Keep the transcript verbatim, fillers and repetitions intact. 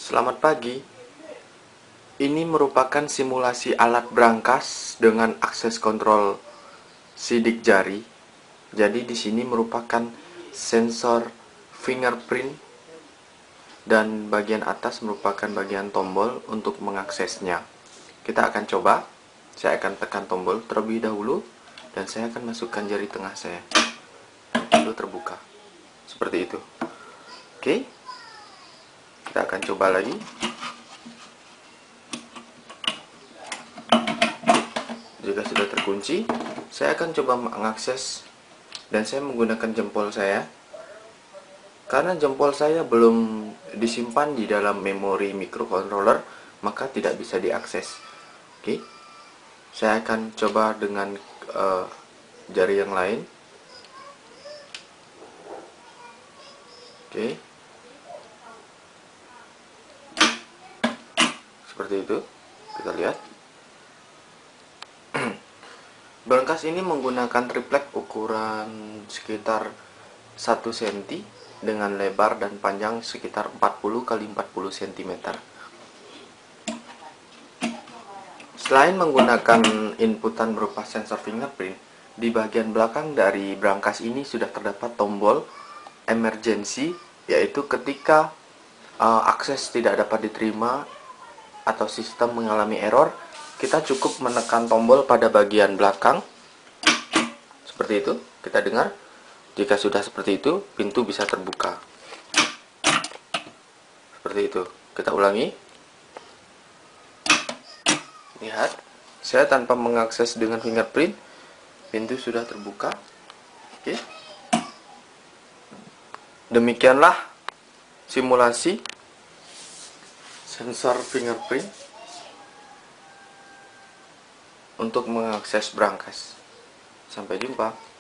Selamat pagi. Ini merupakan simulasi alat brankas dengan akses kontrol sidik jari. Jadi di sini merupakan sensor fingerprint dan bagian atas merupakan bagian tombol untuk mengaksesnya. Kita akan coba. Saya akan tekan tombol terlebih dahulu dan saya akan masukkan jari tengah saya. Itu terbuka. Seperti itu. Oke. Kita akan coba lagi. Jika sudah terkunci, saya akan coba mengakses dan saya menggunakan jempol saya. Karena jempol saya belum disimpan di dalam memori microcontroller, maka tidak bisa diakses. Oke. Saya akan coba dengan uh, jari yang lain. Oke. Seperti itu. Kita lihat. Brankas ini menggunakan triplek ukuran sekitar satu sentimeter dengan lebar dan panjang sekitar empat puluh kali empat puluh sentimeter. Selain menggunakan inputan berupa sensor fingerprint, di bagian belakang dari brankas ini sudah terdapat tombol emergency, yaitu ketika uh, akses tidak dapat diterima atau sistem mengalami error, kita cukup menekan tombol pada bagian belakang seperti itu. Kita dengar, jika sudah seperti itu, pintu bisa terbuka seperti itu. Kita ulangi. Lihat, saya tanpa mengakses dengan fingerprint, pintu sudah terbuka. Oke. Demikianlah simulasi sensor fingerprint untuk mengakses brankas. Sampai jumpa.